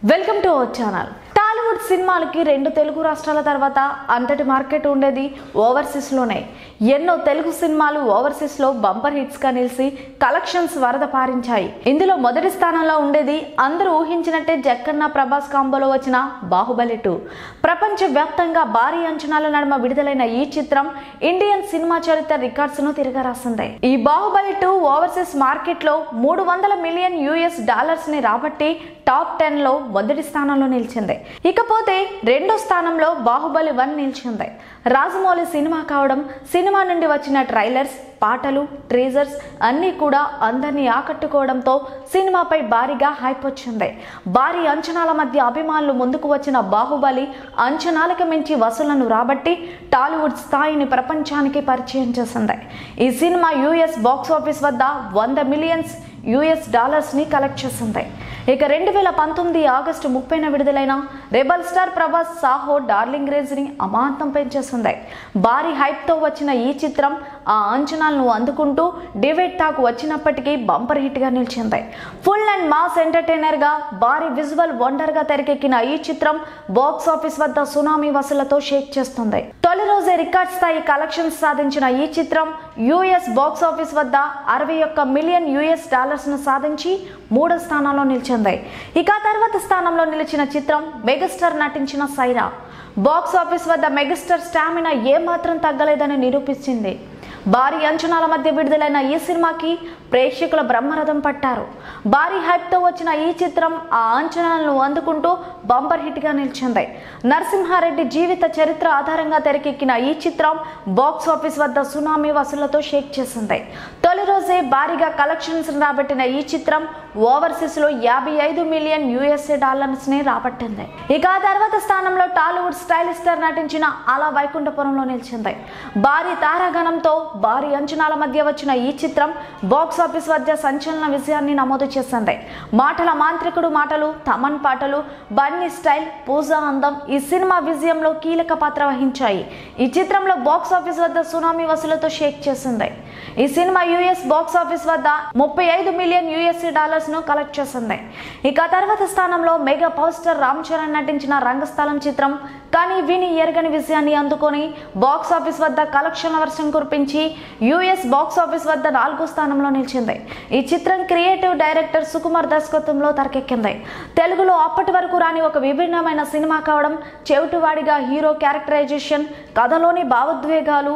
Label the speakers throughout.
Speaker 1: Welcome to our channel. Tollywood సినిమాలకి రెండు తెలుగు రాష్ట్రాల తర్వాత అంతటి మార్కెట్ ఉండేది ఓవర్సీస్లోనే. ఎన్నో తెలుగు సినిమాలు ఓవర్సీస్లో బంపర్ హిట్స్గా నిలిచి కలెక్షన్స్ వరద పారించాయి. ఇందులో మొదటి స్థానంలో ఉండేది అందరూ ఊహించినట్టే జక్కన్న ప్రభాస్ కాంబోలో వచ్చిన బాహుబలి 2. ప్రపంచ వ్యాప్తంగా భారీ అంచనాల నడుమ విడుదలైన ఈ చిత్రం ఇండియన్ సినిమా చరిత్ర రికార్డ్స్ను తిరగరాసింది. ఈ బాహుబలి 2 ఓవర్సీస్ మార్కెట్లో $300 మిలియన్ ని రాబట్టి టాప్ 10లో మొదటి స్థానంలో నిలిచింది. ఇకపోతే రెండో స్థానంలో బాహుబలి 1 నిలిచింది. రాజమౌళి సినిమా కావడం, సినిమా నుండి వచ్చిన ట్రైలర్స్, పాటలు, ట్రీజర్స్ అన్నీ కూడా అందరినీ ఆకట్టుకోవడంతో సినిమాపై భారీగా హైప్ వచ్చింది. భారీ అంచనాల మధ్య అభిమానులు ముందుకు వచ్చిన బాహుబలి అంచనాలకు మించి వసూళ్లను రాబట్టి టాలీవుడ్ స్థాయిని ప్రపంచానికి పరిచయం చేసింది. ఈ సినిమా యుఎస్ బాక్స్ ఆఫీస్ వద్ద $100 మిలియన్ ని కలెక్ట్ చేసింది. ఇక 2019 ఆగస్టు 30న విడుదలైన rebel star Prabhas Saaho darling range ని అమాంతం పెంచేసింది. భారీ హైప్ తో వచ్చిన ఈ చిత్రం ఆ అంచనాలను అందుకుంటూ డిబేట్ టాక్ వచ్చినప్పటికీ బంపర్ హిట్ గా నిలిచింది. ఫుల్ అండ్ మాస్ ఎంటర్టైనర్ గా భారీ విజువల్ వండర్ గా తెరకెక్కిన ఈ చిత్రం బాక్స్ ఆఫీస్ వద్ద సునామీ వసూళ్లతో షేక్ చేస్తుంది. తొలి రోజే రికార్డ్ స్థాయి కలెక్షన్స్ సాధించిన ఈ చిత్రం యుఎస్ బాక్స్ ఆఫీస్ వద్ద $61 మిలియన్ ను సాధించి 3వ స్థానంలో నిలిచింది. ఇక తర్వాత స్థానంలో నిలిచిన చిత్రం మెగాస్టార్ నటించిన సైరా. బాక్స్ ఆఫీస్ వద్ద మెగాస్టార్ స్టామినా ఏమాత్రం తగ్గలేదని నిరూపించింది. భారీ అంచనాల మధ్య విడుదలైన ఈ సినిమాకి ప్రేక్షకుల బ్రహ్మరథం పట్టారు. భారీ హైప్తో వచ్చిన ఈ చిత్రం ఆ అంచనాలను అందుకుంటూ బంపర్ హిట్ గా నిలిచింది. నరసింహారెడ్డి జీవిత చరిత్ర ఆధారంగా తెరకెక్కిన ఈ చిత్రం బాక్స్ ఆఫీస్ వద్ద సునామీ వసూళ్లతో షేక్ చేసింది. తొలి రోజే భారీగా కలెక్షన్స్ రాబట్టిన ఈ చిత్రం ఓవర్సీస్ లో $55 మిలియన్ ని రాబట్టింది. ఇక ఆ తర్వాత స్థానంలో టాలీవుడ్ స్టైలిష్ స్టార్ నటించిన అలా వైకుంఠపురంలో నిలిచింది. భారీ తారాగణంతో భారీ అంచనాల మధ్య వచ్చిన ఈ చిత్రం బాక్స్ ఆఫీస్ వద్ద సంచలన విజయాన్ని నమోదు చేసింది. మాటల మాంత్రికుడు మాటలు, తమన్ పాటలు, బన్నీ స్టైల్, పూజా అందం ఈ సినిమా విజయంలో కీలక పాత్ర వహించాయి. ఈ చిత్రంలో బాక్స్ ఆఫీస్ వద్ద సునామీ వసూలతో షేక్ చేసింది. ఈ సినిమా యుఎస్ బాక్స్ ఆఫీస్ వద్ద $35 మిలియన్ ను కలెక్ట్ చేసింది. ఇక తర్వాత స్థానంలో mega power star Ram Charan నటించిన రంగస్థలం చిత్రం కానీ విని ఎరగని విజయాన్ని అందుకొని బాక్స్ ఆఫీస్ వద్ద కలెక్షన్ల వర్షం కురిపించి యుఎస్ బాక్స్ ఆఫీస్ వద్ద 4వ స్థానంలో నిలిచింది. ఈ చిత్రం క్రియేటివ్ డైరెక్టర్ సుకుమార్ దర్శకత్వంలో తెరకెక్కింది. తెలుగులో అప్పటి వరకు రాని ఒక విభిన్నమైన సినిమా కావడం, చెవిటివాడిగా హీరో క్యారెక్టరైజేషన్, కథలోని భావోద్వేగాలు,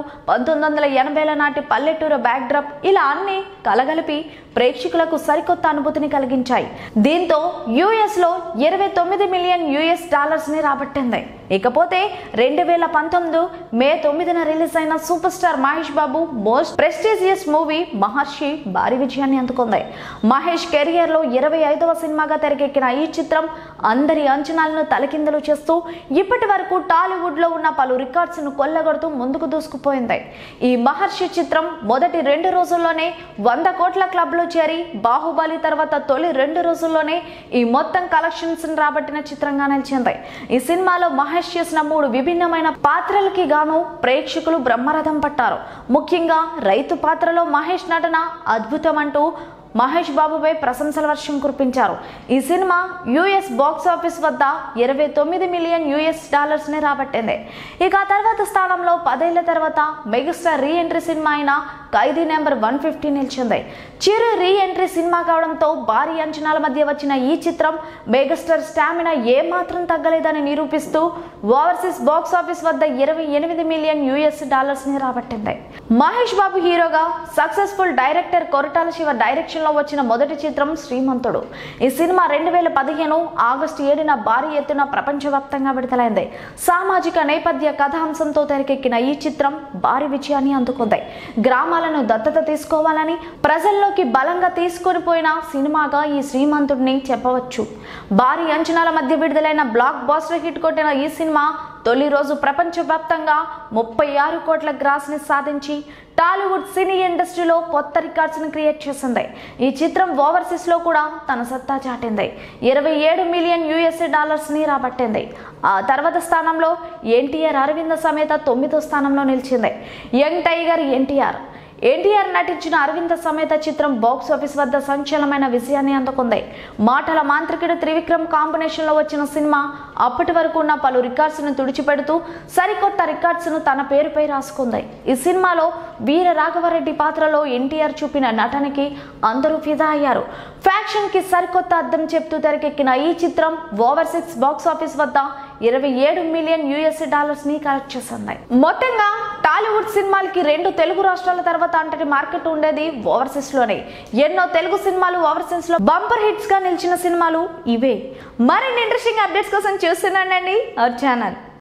Speaker 1: 1980ల నాటి పల్లెటూరు బ్యాక్డ్రాప్ ఇలా అన్ని కలగలిపి ప్రేక్షకులకు సరికొత్త అనుభూతిని కలిగించాయి. దీంతో యుఎస్ లో $29 మిలియన్ ని రాబట్టింది. ఇకపోతే 2019 మే 9న రిలీజ్ అయిన super star Mahesh Babu most prestigious movie Maharshi భారీ విజయాన్ని అందుకుంది. మహేష్ కెరియర్ లో 25వ సినిమాగా తెరకెక్కిన ఈ చిత్రం అందరి అంచనాలను తలకిందులు చేస్తూ ఇప్పటి వరకు టాలీవుడ్ లో ఉన్న పలు రికార్డ్స్ ను కొల్లగొడుతూ ముందుకు దూసుకుపోయింది. ఈ మహర్షి చిత్రం మొదటి 2 రోజుల్లోనే 100 కోట్ల క్లబ్ లో చేరి బాహుబలి తర్వాత తొలి 2 రోజుల్లోనే ఈ మొత్తం కలెక్షన్స్ రాబట్టిన చిత్రంగా నిలిచింది. ఈ సినిమాలో మహేష్ చేసిన 3 విభిన్నమైన పాత్రలకి గాను ప్రేక్షకులు బ్రహ్మరథం పట్టారు. ముఖ్యంగా రైతు పాత్రలో మహేష్ నటన అద్భుతం అంటూ మహేష్ బాబుపై ప్రశంసల వర్షం కురిపించారు. ఈ సినిమా యుఎస్ బాక్స్ ఆఫీస్ వద్ద $29 మిలియన్ ని రాబట్టింది. ఇక ఆ తర్వాత స్థానంలో 10 ఏళ్ల తర్వాత మెగాస్టార్ రీ ఎంట్రీ సినిమా అయిన ఖైదీ నెంబర్ 150 నిలిచింది. చిరు రీ ఎంట్రీ సినిమా కావడంతో భారీ అంచనాల మధ్య వచ్చిన ఈ చిత్రం మెగాస్టార్ స్టామినా ఏమాత్రం తగ్గలేదని నిరూపిస్తూ ఓవర్సీస్ బాక్స్ ఆఫీస్ వద్ద $28 మిలియన్ ని రాబట్టింది. మహేష్ బాబు హీరోగా successful director Koratala Siva direction లో వచ్చిన మొదటి చిత్రం శ్రీమంతుడు. ఈ సినిమా 2015 ఆగస్టు 7న భారీ ఎత్తున ప్రపంచవ్యాప్తంగా విడుదలైంది. సామాజిక నేపథ్య కథాంశంతో తెరకెక్కిన ఈ చిత్రం భారీ విజయాన్ని అందుకుంది. గ్రామాలను దత్తత తీసుకోవాలని ప్రజల్లోకి బలంగా తీసుకొని పోయిన సినిమాగా ఈ శ్రీమంతుడిని చెప్పవచ్చు. భారీ అంచనాల మధ్య విడుదలైన బ్లాక్ బాస్టర్ హిట్ కొట్టిన ఈ సినిమా తొలి రోజు ప్రపంచవ్యాప్తంగా 36 కోట్ల గ్రాస్ ని సాధించి టాలీవుడ్ సినీ ఇండస్ట్రీలో కొత్త రికార్డ్స్ ని క్రియేట్ చేసింది. ఈ చిత్రం ఓవర్సీస్ లో కూడా తన సత్తా చాటింది. $27 మిలియన్ ని రాబట్టింది. ఆ తర్వాత స్థానంలో ఎన్టీఆర్ అరవింద సమేత 9వ స్థానంలో నిలిచింది. యంగ్ టైగర్ ఎన్టీఆర్ ఎన్టీఆర్ నటించిన అరవింద సమేత చిత్రం బాక్స్ ఆఫీస్ వద్ద సంచలనమైన విజయాన్ని అందుకుంది. మాటల మాంత్రికుడు త్రివిక్రమ్ కాంబినేషన్ లో వచ్చిన సినిమా అప్పటి వరకు ఉన్న పలు రికార్డ్స్ ను తుడిచిపెడుతూ సరికొత్త రికార్డ్స్ ను తన పేరుపై రాసుకుంది. ఈ సినిమాలో వీర రాఘవరెడ్డి పాత్రలో ఎన్టీఆర్ చూపిన నటనకి అందరూ ఫిదా అయ్యారు. ఫ్యాక్షన్ కి సరికొత్త అర్థం చెప్తూ తెరకెక్కిన ఈ చిత్రం ఓవర్సీస్ బాక్స్ ఆఫీస్ వద్ద 27 మిలియన్ US ని కలెక్ట్ చేసింది. మొత్తంగా టాలీవుడ్ సినిమాలకి 2 తెలుగు రాష్ట్రాల తర్వాత అంతటి మార్కెట్ ఉండేది ఓవర్సీస్ లోనే. ఎన్నో తెలుగు సినిమాలు ఓవర్సీస్ లో బంపర్ హిట్స్ గా నిలిచిన సినిమాలు ఇవే. మరిన్ని ఇంట్రెస్టింగ్ అప్డేట్స్ కోసం చూస్తున్నానండి అవర్ ఛానల్.